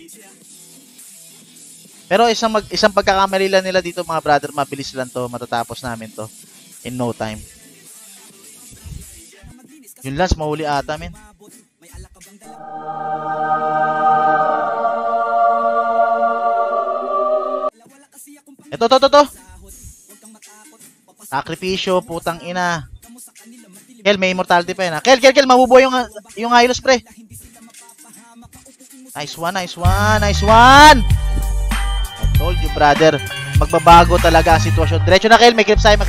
Pero isang pagkakamali lang nila dito mga brother, mabilis lang to, matatapos namin to in no time. Yun last, mahuli ata, men. Ito. Sakripisyo, putang ina. Kel, may immortality pa yan. Kel, mabubuhay yung Hylos, pre. Nice one. I told you, brother. Magbabago talaga ang sitwasyon. Diretso na, Kel. May clip sa'yo.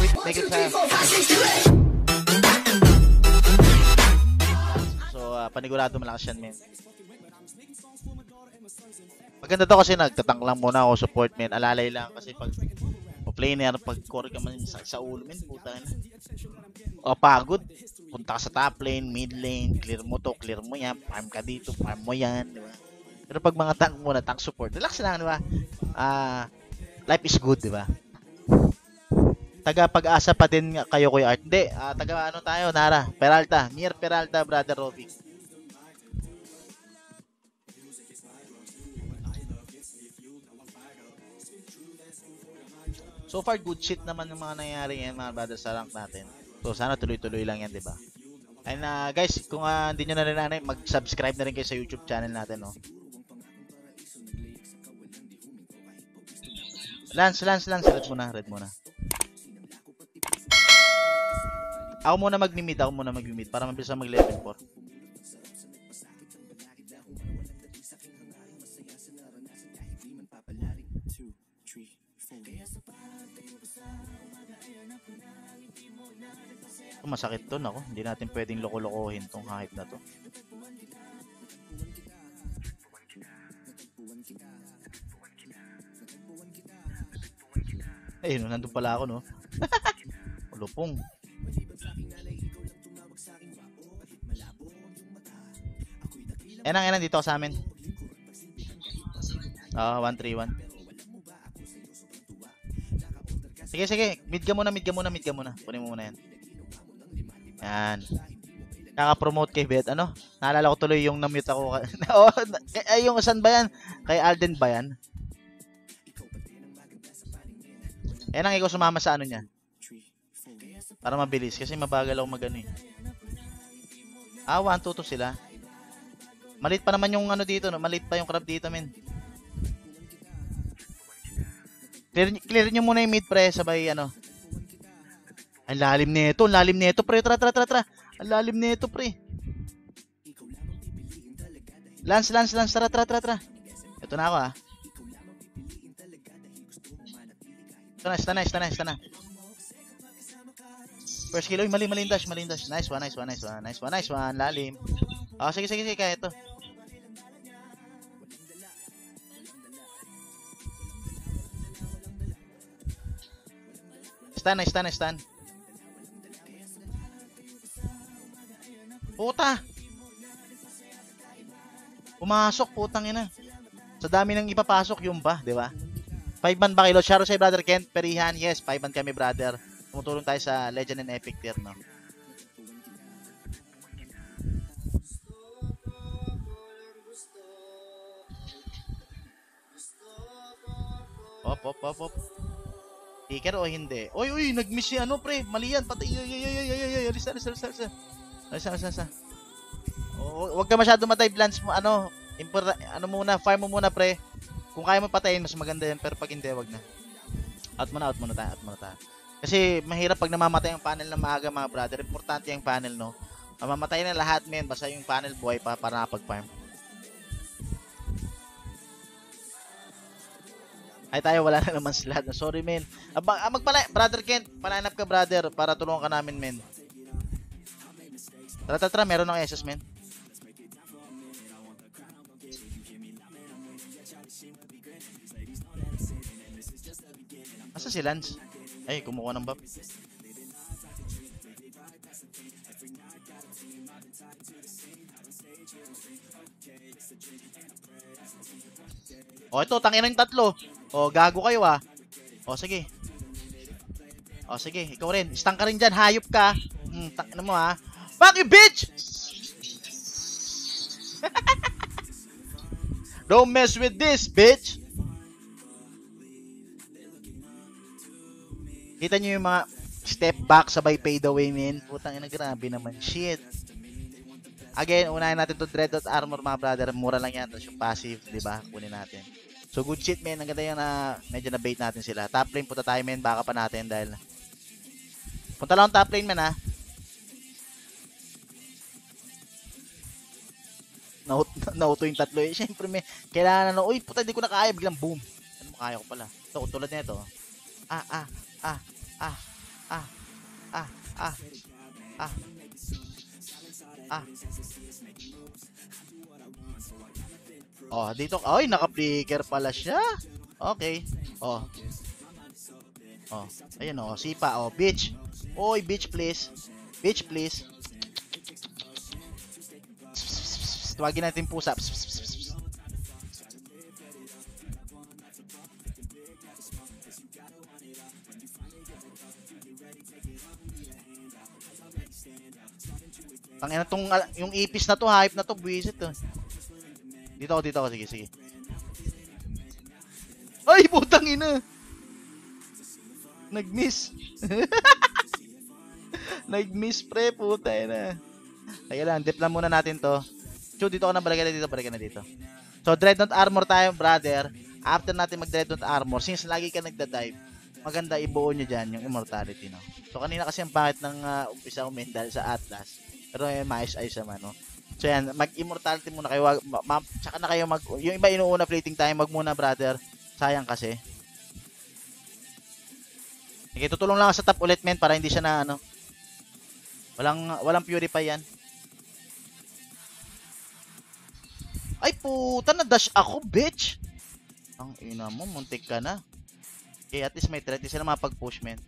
So, panigurado malakas yan, men. Maganda to kasi nagtatang lang muna ako support, men. Alalay lang kasi pag planer, pag core ka man sa ulo, men. Puta na. O, pagod. Punta ka sa top lane, mid lane, clear mo to, clear mo yan, farm ka dito, farm mo yan, di ba? Pero pag mga tank muna, tank support, relax lang, di ba? Life is good, di ba? Taga pag-asa pa din kayo, Kuya Art. Hindi, taga ano tayo, Nara, Peralta, near Peralta, brother Robbie. So far, good shit naman yung mga nangyayari yan, mga brother, sa rank natin. So, sana tuloy-tuloy lang yan, di ba? And guys, kung hindi nyo na rin mag-subscribe na rin kayo sa YouTube channel natin, no? Lance, red muna. Ako muna mag-mid para mabilis mag level 4. Masakit to, ako. Hindi natin pwedeng loko-lokohin tong hype na to. Ayun, nandun pala ako, no? Lupong. Enang, dito sa amin. 131. Sige. Mid ka muna. Kunin mo muna yan. Yan. Kaka-promote kay Bet. Ano? Naalala ko tuloy yung na-mute ako. Ay, yung saan ba yan? Kay Alden ba yan? Enang, ikaw sumama sa ano niya. Para mabilis. Kasi mabagal ako mag-ano eh. 1-2 sila. Malit pa naman yung ano dito. No? Malit pa yung crab dito, men. Clear nyo muna yung mid, pre. Sabay, ano. Ang lalim nito, pre. Tara. Ang lalim nito, pre. Lance. Tara. Ito na ako, Ito na. First kill. Uy, mali yung dash. Nice one. Lalim. Sige. Kaya ito. Stun. Puta! Pumasok, putang ina. Sa dami nang ipapasok yung ba, di ba? 5-man ba kilo? Sharo sa brother Kent, Perihan, yes, 5-man kami brother. Tumutulong tayo sa Legend and Epic tier, no? Op. Ticker o hindi? Uy, nag-miss si ano, pre. Mali yan, patay. Alisa. Huwag ka masyado madive lance mo, ano muna, farm mo muna, pre. Kung kaya mo patayin, mas maganda yan, pero pag hindi, wag na. Out muna tayo. Kasi mahirap pag namamatay yung panel na maaga, mga brother. Importante yung panel, no? Mamamatay na lahat, men. Basta yung panel buhay pa para nakapag-farm. Ay tayo, wala na naman sila. Sorry, men. Brother Kent, palanap ka, brother, para tulungan ka namin, men. Tara, meron ng SS, men. Asa si Lance? Ay, kumukuha ng buff. Ito, tangin ng tatlo. Gago kayo, sige. Sige, ikaw rin. Stang ka rin dyan, hayop ka. Ano mo, Fuck you, bitch! Don't mess with this, bitch! Kita nyo yung mga step back sabay fade away, men. Putang ina, grabe naman. Shit. Again, unahin natin to Dreadnought Armor, mga brother. Mura lang yan. Tapos yung passive, di ba? Kunin natin. So, good shit, men. Ang ganda yung na medyo na-bait natin sila. Top lane, punta tayo, men. Baka pa natin dahil... Punta lang top lane, men, ha? Nauto yung tatlo. Eh, syempre, may kailangan na, uy, puta, hindi ko na kaya. Biglang boom. Ano mo, kaya ko pala. Ito, tulad nito. Ah, ah, ah, ah, ah, ah, ah, ah, ah. Oh, dito. Ay, naka-flicker pala siya. Okay. Oh. Oh. Ayun oh, sipa oh, bitch. Oy, bitch please. Bitch please. Tawagin natin pusa. Tangina tong yung ipis na to, hype na to, buwisit to. Dito ako, sige, sige. Ay, putang ina. Nag-miss. Nag-miss pre, puta ina. Kaya lang, dip lang muna natin to. So, dito ako na, balikan na dito. So, Dreadnought Armor tayo, brother. After natin mag-Dreadnought Armor, since lagi ka nagda-dive, maganda ibuo nyo dyan yung Immortality, no? So, kanina kasi ang pangit ng umpisa umin dahil sa Atlas. Pero maayos-ayos naman, no? So, yan, mag-Immortality muna kayo. Tsaka na kayo yung iba inuuna plating time, wag muna, brother. Sayang kasi. Okay, tutulong lang sa top ulit, men, para hindi siya na, ano, walang purify yan. Ay, puta, na-dash ako, bitch! Ang ina mo, muntik ka na. Okay, at least may threat. Di sila mapag-push, men.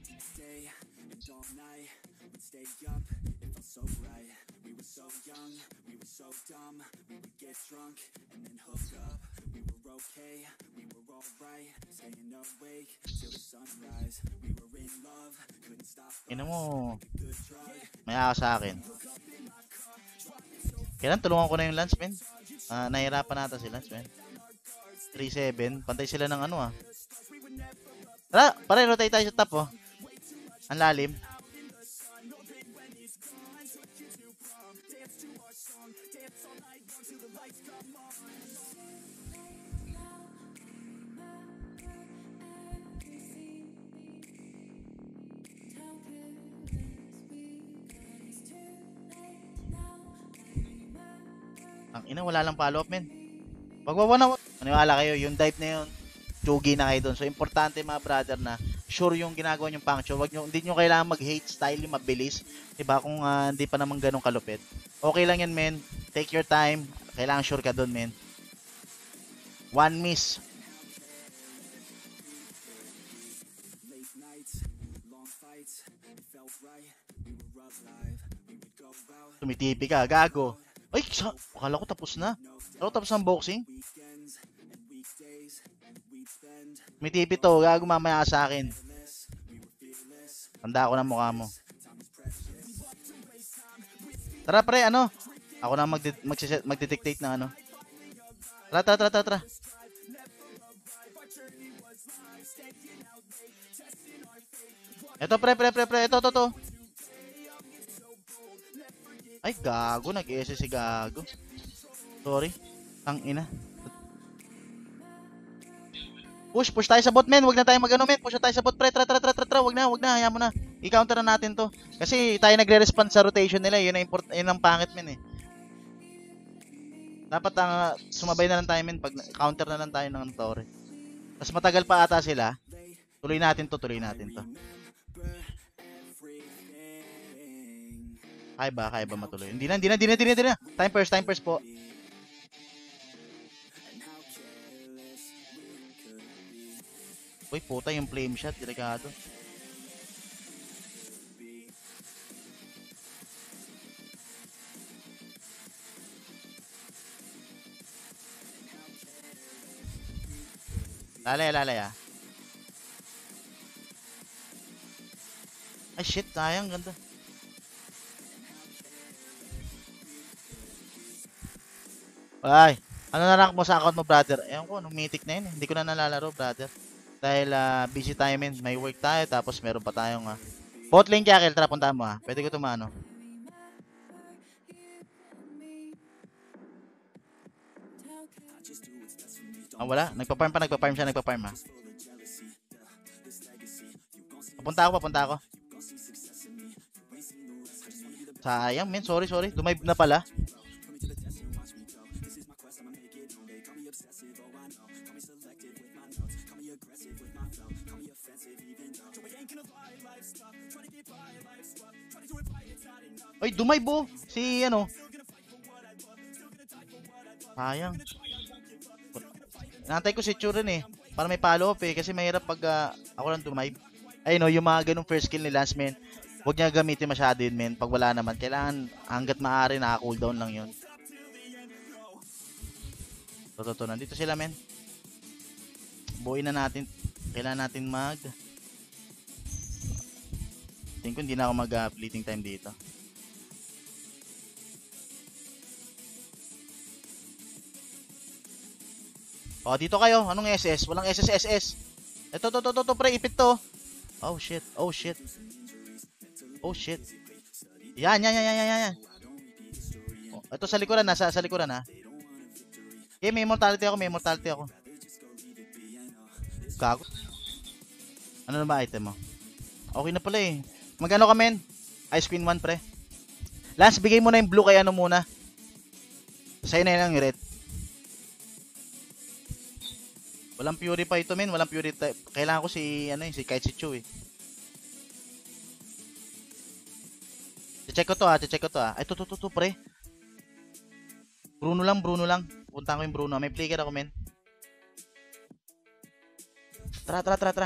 Ina mo. May ako sa akin. Kailan tulungan ko na yung Lance, men. Nahirapan nata si Lance, men. 3-7. Pantay sila ng ano, ah. Tara, pareho tayo sa top, oh. Ang lalim. Ang ina, wala lang follow up, men. Pagwawa maniwala kayo, yung dive na yun, chugi na kayo dun. So, importante mga brother na sure yung ginagawa nyong puncture. Hindi nyo kailangan mag-hate style yung mabilis. Diba? Kung hindi pa naman ganun kalupit. Okay lang yan, men. Take your time. Kailangan sure ka dun, men. One miss. Tumitipi ka, gago. Ay, akala ko tapos na. Akala ko tapos ang boxing. May tipi to, gago mamaya sa akin. Tanda ko na mukha mo. Tara pre, ano? Ako na magdidictate ng ano. Tara. Ito pre, ito. Ay, gago, nag-SS si gago. Sorry. Ang ina. Push tayo sa bot, men. Wag na tayo mag-ano, men. Push tayo sa bot, pre. Tara. Wag na. Hayaan mo na. I-counter na natin to. Kasi tayo nagre-respond sa rotation nila. Yun ang pangit, men, eh. Dapat sumabay na lang tayo, men. Pag counter na lang tayo ng Torre. Mas matagal pa ata sila. Tuloy natin to. Kaya ba matuloy? Hindi na. Time first po. Uy, puta yung flame shot, delikado. Lalay ah. Ay shit, sayang, ganda. Ay, Ano na rank mo sa account mo, brother? Ewan ko, nung mythic na yun eh. Hindi ko na nalalaro, brother. Dahil busy tayo, men. May work tayo, tapos meron pa tayong bot lane, Jackal. Tara, punta mo Pwede ko tumano. Wala. Nagpa-farm siya, Papunta ako. Sayang, men. Sorry. Dumayb na pala. Ay, dumaybo. Si, sayang. Nantay ko si Churin eh. Para may follow up eh. Kasi mahirap pag ako lang dumayb. Ay, no, yung mga ganung first kill ni Lance, men. Huwag niya gamitin masyado yun, men. Pag wala naman, kailangan hanggat maaari naka-cooldown lang yun. Totoo, nandito sila, men. Buuin na natin. Kailangan natin Tingin ko hindi na ako mag-fleeting time dito. Dito kayo. Anong SS? Walang SSSS. Ito, pre. Ipit to. Oh, shit. Yan. Ito sa likuran na. Sa likuran na. Okay, may mortality ako. Gago. Ano na ba item mo? Okay na pala eh. Magano ka, men? Ice Queen 1, pre. Lance, bigay mo na yung blue kay ano muna. Sa'yo na yun ang red. Walang purify ito, men. Walang purify. Kailangan ko si Kite si Chu eh. Check ko to. Ay, to, pre. Bruno lang. Punta ko yung Bruno. May flicker ako, men. Tara.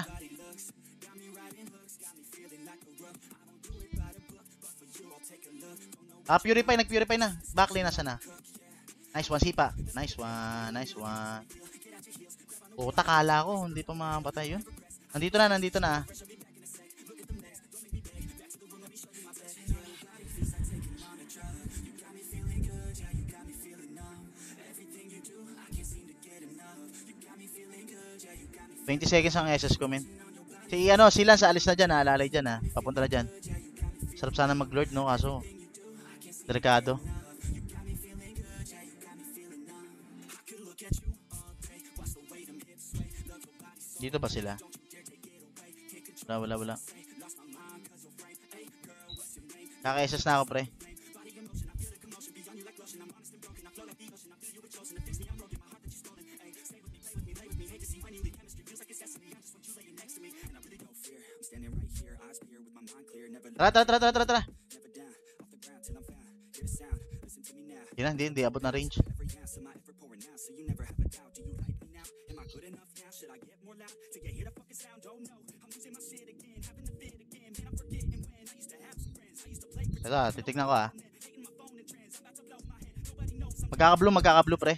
Nag-purify na. Backlane nasa na. Nice one, sipa. Nice one. Puta, kala ko. Hindi pa mapatay yun. Nandito na. $20 seconds ang SS ko, men. Si Lance alis na dyan, alalay dyan, papunta na dyan. Sarap sana mag-lord, no? Kaso, delikado. Dito ba sila? Wala. Kaka-SS na ako, pre. Tara. Yan, hindi abot na range. Teka, titignan ko Magkaka-blue, pre.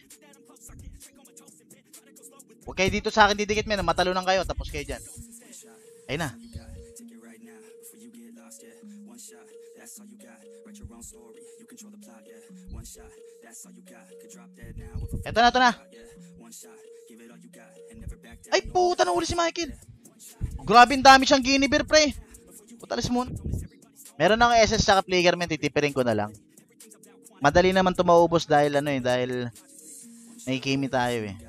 Huwag kayo dito sa akin didikit, men. Matalunan kayo, tapos kayo dyan. Ayun na. Eto na. Ay, puta, nahuli si Michael. Grabe, dami siyang Guinevere, pre. Putalis mo. Meron akong SS sa flicker, men. Titipirin ko na lang. Madali naman ito maubos dahil dahil may kimi tayo eh.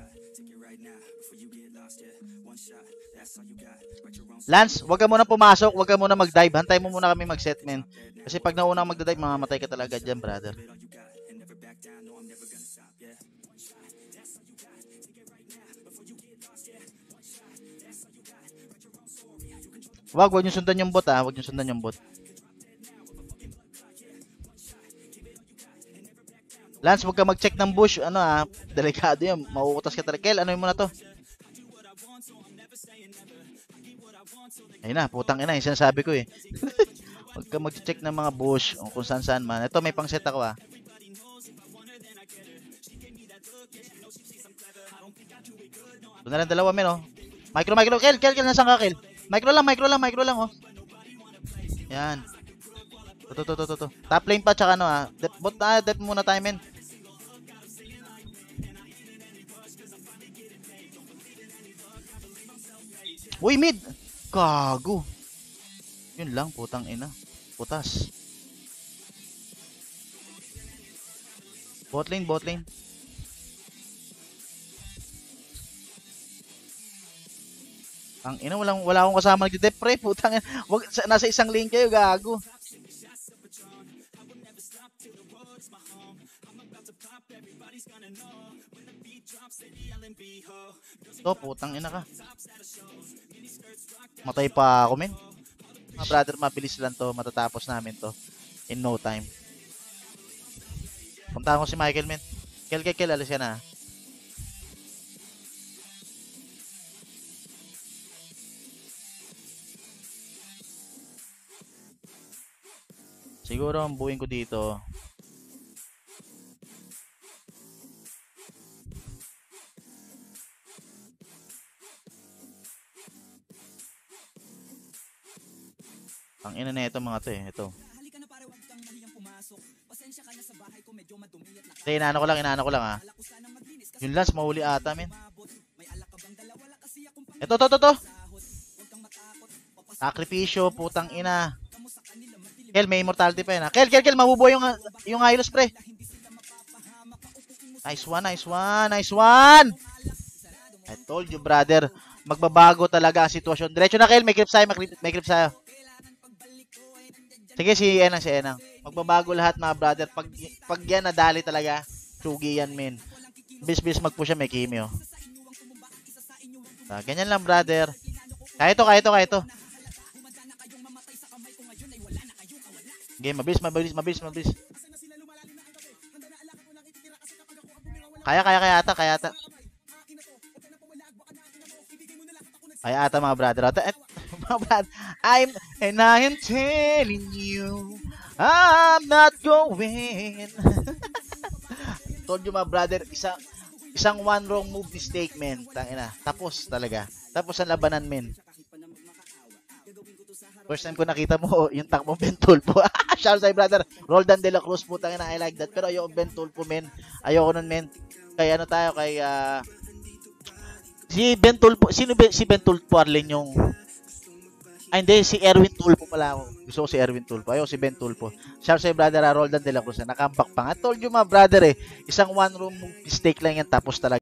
Lance, wag ka muna pumasok, wag ka muna mag-dive. Hantay mo muna kami mag-set, men. Kasi pag nauna mag-dive, mamamatay ka talaga dyan, brother. Wag nyo sundan yung bot, Wag nyo sundan yung bot. Lance, wag ka mag-check ng bush. Delikado yan. Mauutas ka talaga. Kel, ano yung muna to? Ayun na, putang ina. Yung sinasabi ko eh. Wag ka mag-check ng mga bush o kung saan man. Ito, may pang-set ako Doon na lang dalawa, men, oh. Micro. Kel, nasan ka, Kel? Micro lang, oh. Yan. To. Top lane pa, tsaka dep muna tayo, men. Uy, mid! Gago. Yun lang, putang ina. Putas. Bot lane, bot lane. Ang ina, wala akong kasama nagde-dep pre, putang ina. Nasa isang lane kayo, gago. To, putang ina ka. Matay pa ako, men. Mga brother, mabilis lang to. Matatapos namin to in no time. Puntahan ko si Michael, men. Kel, alis ka na. Siguro ang buuin ko dito. Ang ina na ito mga to eh. Ito. Hindi, inaano ko lang ha. Yung last, mahuli ata, men. Ito. Sakripisyo, putang ina. Kel, may immortality pa yun ha. Kel, mabubuhay yung Hylos, pre. Nice one. I told you, brother. Magbabago talaga ang sitwasyon. Diretso na, Kel. May creep sa'yo. Sige, si Enang. Magbabago lahat, mga brother. Pag yan nadali talaga, sugi yan, men. Bis mag-push siya, may kimyo. Ganyan lang, brother. Kaya ito. Game, mabilis. Kaya ata. Kaya ata, mga brother. Mga brother, I'm telling you, I'm not going. Told you, mga brother, isang one wrong move mistake, men. Tangina, tapos talaga. Tapos ang labanan, men. First time ko nakita mo yung tank mo, Ben Tulpo. Shout out sa brother. Roldan de la Cruz, putang ina, I like that. Pero ayoko Ben Tulpo, men. Ayoko nun, men. Kaya ano tayo, kay si Ben Tulpo. Sino si Ben Tulpo, Arlen, yung hindi, si Erwin Tulpo pala ako. Gusto ko si Erwin Tulpo. Ayoko si Ben Tulpo. Shout out sa brother, Roldan de la Cruz. Nakambak pa nga. I told you, mga brother, isang one room mistake lang yan, tapos talaga.